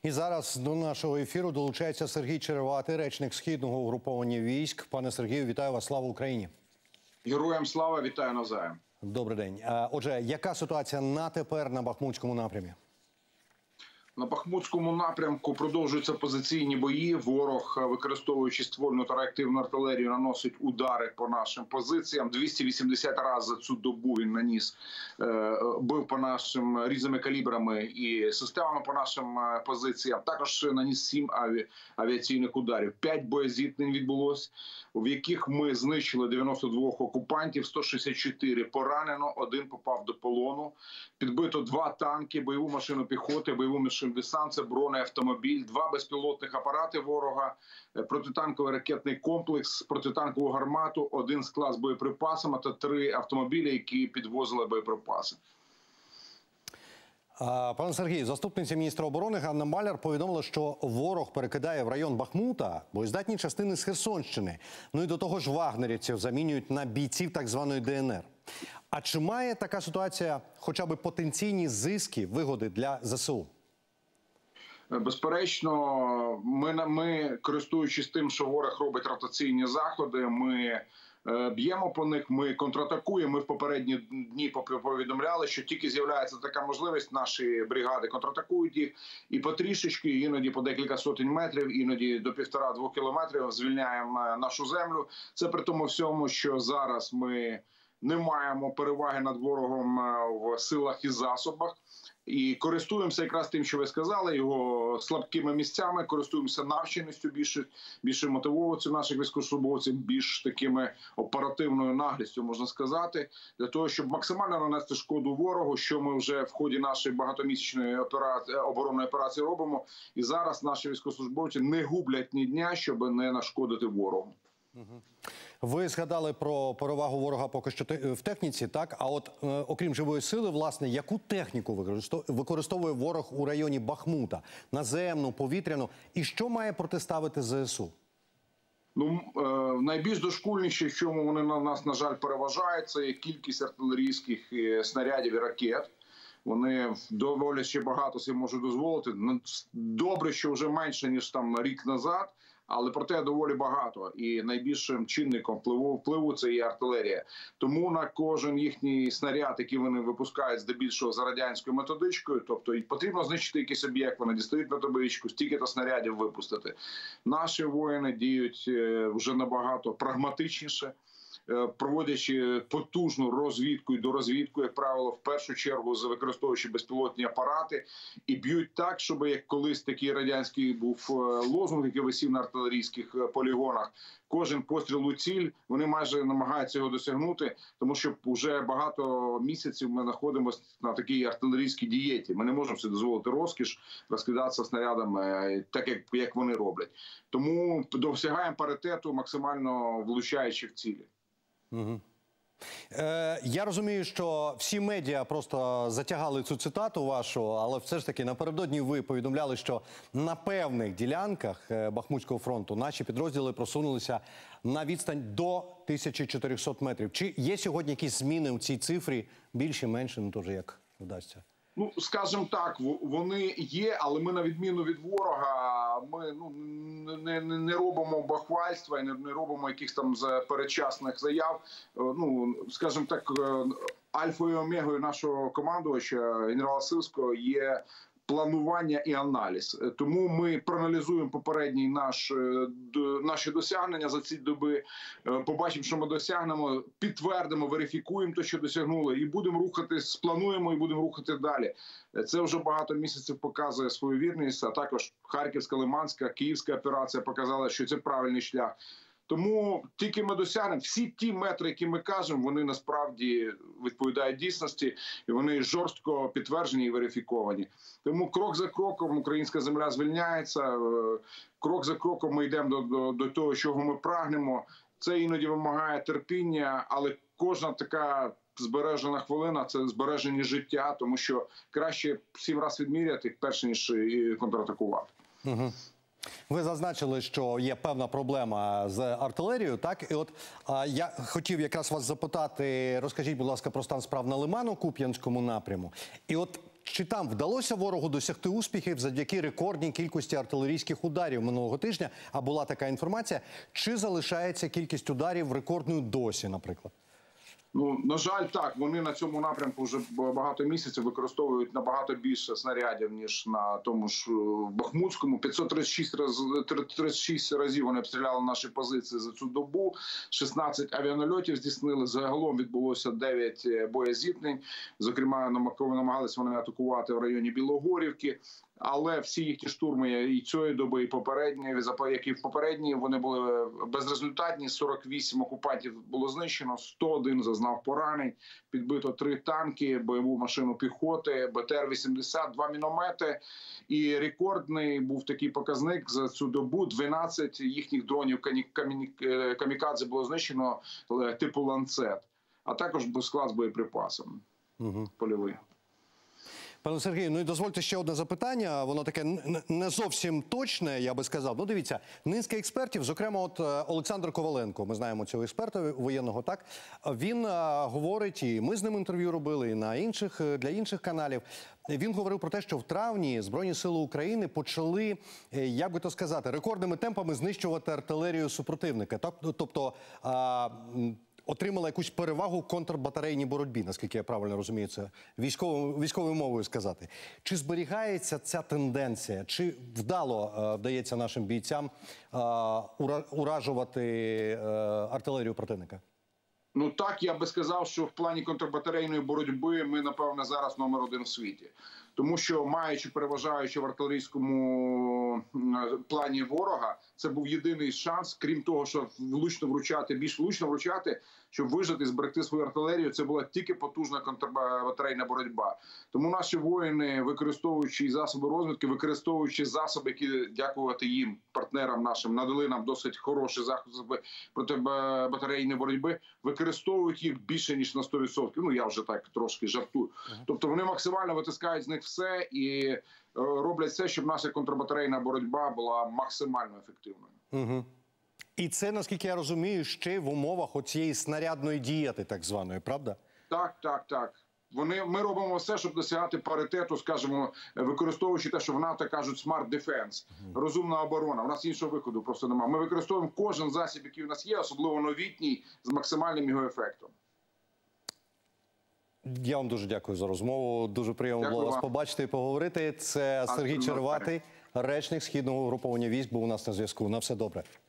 І зараз до нашого ефіру долучається Сергій Череватий, речник Східного угруповання військ. Пане Сергію, вітаю вас, слава Україні! Героям слава, вітаю навзаєм. Добрий день. Отже, яка ситуація на тепер на Бахмутському напрямі? На Бахмутському напрямку продовжуються позиційні бої. Ворог, використовуючи ствольну та реактивну артилерію, наносить удари по нашим позиціям. 280 разів за цю добу він наніс, бив по нашим різними калібрами і системами по нашим позиціям. Також наніс 7 авіаційних ударів. 5 боєзіткнень відбулось, в яких ми знищили 92 окупантів, 164 поранено, 1 попав до полону. Підбито 2 танки, бойову машину піхоти, бойову машину десант, це бронеавтомобіль, 2 безпілотних апарати ворога, протитанковий ракетний комплекс, протитанкову гармату, 1 склад з боєприпасами та 3 автомобілі, які підвозили боєприпаси. Пане Сергію, заступниця міністра оборони Ганна Маляр повідомила, що ворог перекидає в район Бахмута боєздатні частини з Херсонщини. Ну і до того ж вагнерівців замінюють на бійців так званої ДНР. А чи має така ситуація хоча б потенційні зиски, вигоди для ЗСУ? Безперечно, ми, користуючись тим, що ворог робить ротаційні заходи, ми б'ємо по них, ми контратакуємо. Ми в попередні дні повідомляли, що тільки з'являється така можливість, наші бригади контратакують їх і потрішечки, іноді по декілька сотень метрів, іноді до 1,5-2 кілометрів звільняємо нашу землю. Це при тому всьому, що зараз ми не маємо переваги над ворогом в силах і засобах. І користуємося якраз тим, що ви сказали, його слабкими місцями, користуємося навченістю, більше мотивовуються наших військовослужбовців, більш такими оперативною наглістю, можна сказати, для того, щоб максимально нанести шкоду ворогу, що ми вже в ході нашої багатомісячної оборонної операції робимо. І зараз наші військовослужбовці не гублять ні дня, щоб не нашкодити ворогу. Ви згадали про перевагу ворога поки що в техніці, так? А от окрім живої сили, власне, яку техніку використовує ворог у районі Бахмута? Наземну, повітряну? І що має протиставити ЗСУ? Ну, найбільш дошкульніше, в чому вони на нас, на жаль, переважають, це кількість артилерійських снарядів і ракет. Вони доволі ще багато собі можуть дозволити. Добре, що вже менше, ніж там рік назад, але проте доволі багато. І найбільшим чинником впливу це і артилерія. Тому на кожен їхній снаряд, який вони випускають здебільшого за радянською методичкою, тобто потрібно знищити якийсь об'єкт, вони дістають методичку, стільки-то снарядів випустити. Наші воїни діють вже набагато прагматичніше, проводячи потужну розвідку і дорозвідку, як правило, в першу чергу використовуючи безпілотні апарати, і б'ють так, щоб, як колись такий радянський був лозунг, який висів на артилерійських полігонах, кожен постріл у ціль, вони майже намагаються його досягнути, тому що вже багато місяців ми знаходимося на такій артилерійській дієті. Ми не можемо собі дозволити розкіш розкидатися снарядами, так як вони роблять. Тому досягаємо паритету, максимально влучаючи в цілі. Я розумію, що всі медіа просто затягали цю цитату вашу, але все ж таки напередодні ви повідомляли, що на певних ділянках Бахмутського фронту наші підрозділи просунулися на відстань до 1400 метрів. Чи є сьогодні якісь зміни у цій цифрі? Більше, менше, ну теж як вдасться? Ну, скажімо так, вони є, але ми, на відміну від ворога, ми не робимо бахвальства і не робимо якихось там передчасних заяв. Ну, скажімо так, альфою і омегою нашого командувача, генерала Сирського, є планування і аналіз. Тому ми проаналізуємо попередні наші досягнення за ці доби, побачимо, що ми досягнемо, підтвердимо, верифікуємо те, що досягнули, і будемо рухатись, сплануємо і будемо рухати далі. Це вже багато місяців показує свою вірність, а також Харківська, Лиманська, Київська операція показала, що це правильний шлях. Тому тільки ми досягнемо, всі ті метри, які ми кажемо, вони насправді відповідають дійсності, і вони жорстко підтверджені і верифіковані. Тому крок за кроком українська земля звільняється, крок за кроком ми йдемо до того, чого ми прагнемо. Це іноді вимагає терпіння, але кожна така збережена хвилина – це збереження життя, тому що краще 7 разів відміряти, перш ніж контратакувати. Ви зазначили, що є певна проблема з артилерією, так? І от я хотів якраз вас запитати, розкажіть, будь ласка, про стан справ на Лимано-Куп'янському напряму. І от чи там вдалося ворогу досягти успіхів завдяки рекордній кількості артилерійських ударів минулого тижня, а була така інформація, чи залишається кількість ударів рекордною досі, наприклад? Ну, на жаль, так, вони на цьому напрямку вже багато місяців використовують набагато більше снарядів, ніж на тому ж Бахмутському. 536 разів вони обстріляли наші позиції за цю добу, 16 авіанальотів здійснили, загалом відбулося 9 боєзіткнень. Зокрема, намагалися вони атакувати в районі Білогорівки. Але всі їхні штурми і цієї доби, і попередні, як і в попередній, вони були безрезультатні. 48 окупантів було знищено, 101 зазнав поранень, підбито 3 танки, бойову машину піхоти, БТР-80, 2 міномети. І рекордний був такий показник за цю добу. 12 їхніх дронів камікадзе було знищено типу «Ланцет», а також склад з боєприпасами польовий. Пане Сергію, ну і дозвольте ще одне запитання. Воно таке не зовсім точне, я би сказав. Ну, дивіться, низка експертів, зокрема, от Олександр Коваленко, ми знаємо цього експерта воєнного, так? Він говорить, і ми з ним інтерв'ю робили, і на інших, для інших каналів. Він говорив про те, що в травні Збройні сили України почали, як би то сказати, рекордними темпами знищувати артилерію супротивника. Тобто отримала якусь перевагу в контрбатарейній боротьбі, наскільки я правильно розумію це військовою мовою сказати. Чи зберігається ця тенденція? Чи вдало вдається нашим бійцям уражувати артилерію противника? Ну так, я би сказав, що в плані контрбатарейної боротьби ми, напевно, зараз номер 1 в світі. Тому що, маючи переважаючи в артилерійському плані ворога, це був єдиний шанс, крім того, що більш влучно вручати, щоб вижити, зберегти свою артилерію, це була тільки потужна контрбатарейна боротьба. Тому наші воїни, використовуючи засоби розвідки, використовуючи засоби, які, дякувати їм, партнерам нашим, надали нам досить хороші засоби протибатарейної боротьби, використовують їх більше, ніж на 100%. Ну, я вже так трошки жартую. Тобто вони максимально витискають з них все і роблять все, щоб наша контрбатарейна боротьба була максимально ефективною. Угу. І це, наскільки я розумію, ще в умовах оцієї снарядної дієти, так званої, правда? Так. Ми робимо все, щоб досягати паритету, скажімо, використовуючи те, що в НАТО кажуть smart defense, розумна оборона. У нас іншого виходу просто немає. Ми використовуємо кожен засіб, який у нас є, особливо новітній, з максимальним його ефектом. Я вам дуже дякую за розмову. Дуже приємно було вас побачити і поговорити. Це Сергій Черватий, речник Східного угруповання військ, був у нас на зв'язку. На все добре.